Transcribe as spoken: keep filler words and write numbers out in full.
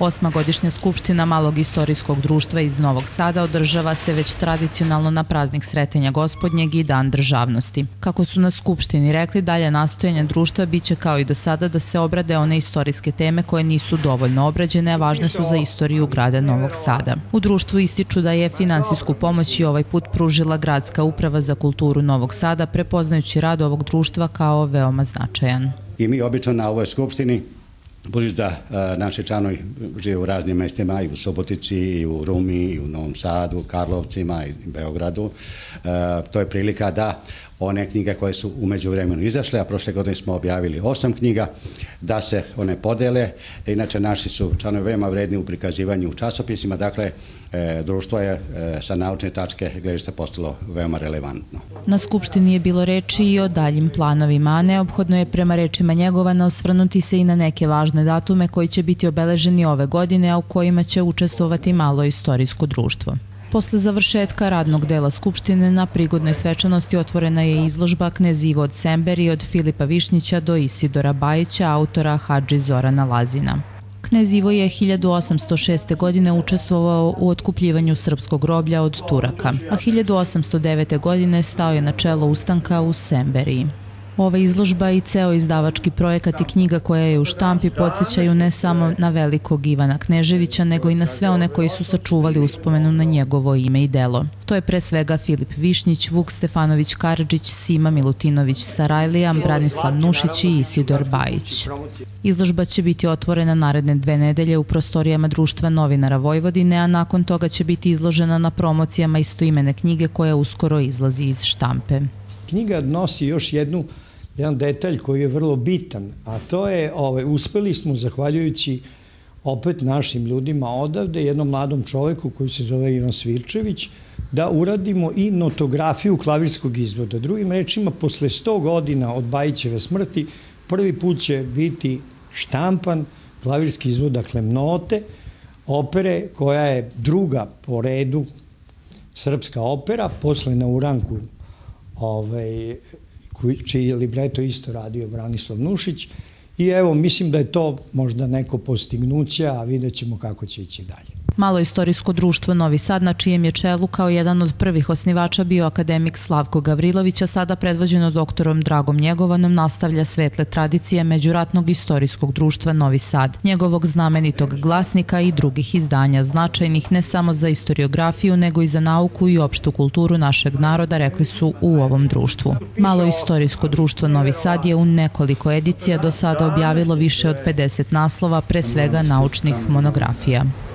Osma godišnja skupština Malog istorijskog društva iz Novog Sada održava se već tradicionalno na praznik Sretenja Gospodnjeg i Dan državnosti. Kako su na skupštini rekli, dalje nastojanja društva biće kao i do sada da se obrade one istorijske teme koje nisu dovoljno obrađene, a važne su za istoriju grada Novog Sada. U društvu ističu da je finansijsku pomoć i ovaj put pružila Gradska uprava za kulturu Novog Sada, prepoznajući rad ovog društva kao veoma značajan. I mi obično na ovoj skupštini, budući da naši članovi žive u raznim mestima, i u Subotici, i u Rumi, i u Novom Sadu, Karlovcima i Beogradu, to je prilika da one knjige koje su umeđu vremenu izašle, a prošle godine smo objavili osam knjiga, da se one podele. Inače, naši su članovi veoma vredni u prikazivanju u časopisima, dakle, društvo je sa naučne tačke gledišta postalo veoma relevantno. Na skupštini je bilo reči i o daljim planovima, a neophodno je prema rečima Njegovana osvrnuti se i na neke važne datume koji će biti obeleženi ove godine, a u kojima će učestvovati Malo istorijsko društvo. Posle završetka radnog dela Skupštine na prigodnoj svečanosti otvorena je izložba Knez Ivo od Semberi od Filipa Višnjića do Isidora Bajića, autora Hadži Zorana Lazina. Knez Ivo je hiljadu osamsto šeste. godine učestvovao u otkupljivanju srpskog groblja od Turaka, a hiljadu osamsto devete. godine stao je na čelo ustanka u Semberiji. Ova izložba i ceo izdavački projekat i knjiga koja je u štampi podsjećaju ne samo na velikog Ivana Kneževića, nego i na sve one koji su sačuvali uspomenu na njegovo ime i delo. To je pre svega Filip Višnjić, Vuk Stefanović Karadžić, Sima Milutinović Sarajlija, Branislav Nušić i Isidor Bajić. Izložba će biti otvorena naredne dve nedelje u prostorijama Društva novinara Vojvodine, a nakon toga će biti izložena na promocijama istoimene knjige koja uskoro izlazi iz štampe. Knjiga nosi još jednu, jedan detalj koji je vrlo bitan, a to je, ovaj, uspeli smo, zahvaljujući opet našim ljudima odavde, jednom mladom čoveku koji se zove Ivan Svirčević, da uradimo i notografiju klavirskog izvoda. Drugim rečima, posle sto godina od Bajićeve smrti, prvi put će biti štampan klavirski izvod, dakle note, opere koja je druga po redu srpska opera, posle na Uranku, Ovaj, čiji je libreto isto radio Branislav Nušić, i evo, mislim da je to možda neko postignuće, a vidjet ćemo kako će ići dalje. Malo istorijsko društvo Novi Sad, na čijem je čelu kao jedan od prvih osnivača bio akademik Slavko Gavrilović, a sada predvođeno doktorom Dragom Njegovanom, nastavlja svetle tradicije Međuratnog istorijskog društva Novi Sad, njegovog znamenitog glasnika i drugih izdanja, značajnih ne samo za istoriografiju, nego i za nauku i opštu kulturu našeg naroda, rekli su u ovom društvu. Malo istorijsko društvo Novi Sad je u nekoliko edicija do sada objavilo više od pedeset naslova, pre svega naučnih monografija.